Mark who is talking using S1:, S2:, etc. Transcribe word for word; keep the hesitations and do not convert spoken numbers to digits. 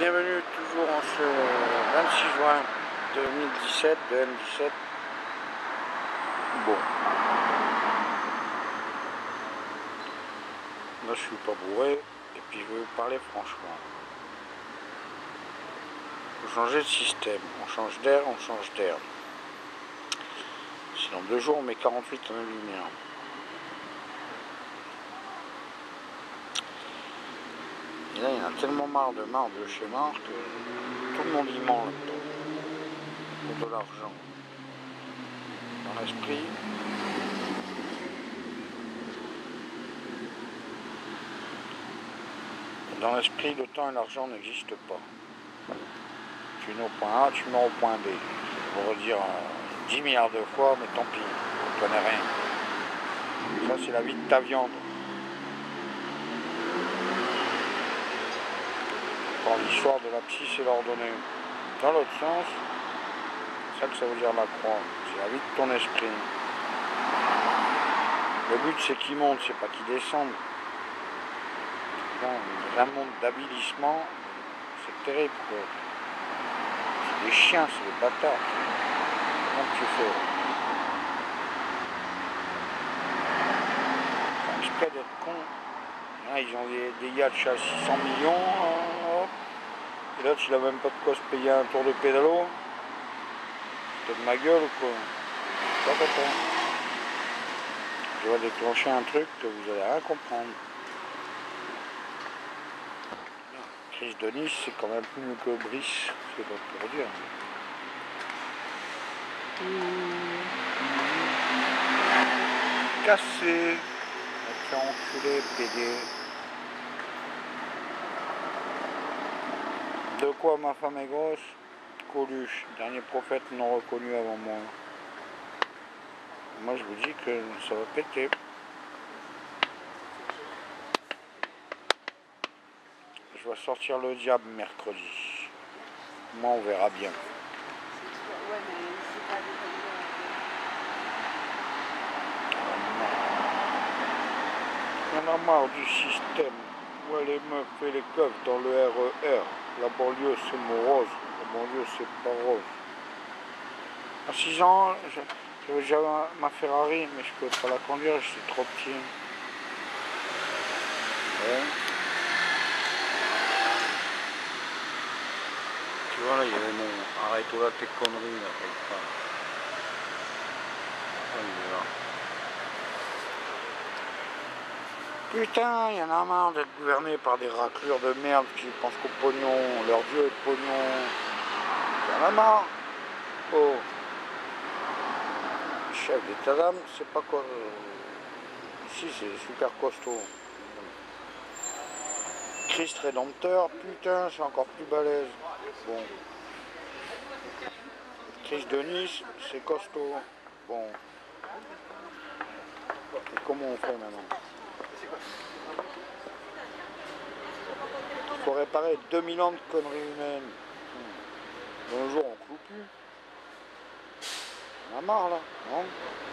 S1: Bienvenue toujours en ce vingt-six juin deux mille dix-sept de M dix-sept. Bon. Là je suis pas bourré et puis je vais vous parler franchement. Faut changer de système. On change d'air, on change d'air. Si dans deux jours on met quarante-huit en lumière. Et là il y en a tellement marre de marre de chez marre que tout le monde y ment là-dedans. Pour de l'argent. Dans l'esprit. Dans l'esprit, le temps et l'argent n'existent pas. Tu es au point A, tu mets au point B. Je vais redire euh, dix milliards de fois, mais tant pis, tu connais rien. Ça, c'est la vie de ta viande. Quand l'histoire de la psy, c'est l'ordonnée. Dans l'autre sens, c'est ça que ça veut dire la croix. C'est la vie de ton esprit. Le but, c'est qu'il monte, c'est pas qu'il descende. Dans un monde d'avilissement, c'est terrible quoi. C'est des chiens, c'est des bâtards. Comment tu fais? Enfin, exprès d'être con. Là, ils ont des, des yachts à six cents millions. Hop. Et là, tu n'as même pas de quoi se payer un tour de pédalo. C'est de ma gueule ou quoi? Pas pas. Je vais déclencher un truc que vous allez rien comprendre. Chris de Nice, c'est quand même plus mieux que Brice, c'est pas pour dire. Cassé, tu as enculé, pédé. De quoi ma femme est grosse? Coluche, dernier prophète non reconnu avant moi. Moi je vous dis que ça va péter. Je vais sortir le diable mercredi. Moi on verra bien. On a marre du système. Où les meufs et les keufs dans le R E R. La banlieue c'est morose. La banlieue c'est pas rose. À six ans, j'avais déjà ma Ferrari, mais je ne pouvais pas la conduire, je suis trop petit. Ouais. Tu vois là, il y avait mon arrête là tes conneries là, paye pas. Oh, il est là. Putain, il y en a marre d'être gouverné par des raclures de merde qui pensent qu'au pognon, leur dieu est le pognon. Il y en a marre. Oh. Chef d'état d'âme, c'est pas quoi. Ici c'est super costaud. Christ rédempteur, putain, c'est encore plus balèze. Bon. Christ de Nice, c'est costaud. Bon. Et comment on fait maintenant? Il faut réparer deux mille ans de conneries humaines. De nos jours, on cloue plus. On a marre là, non?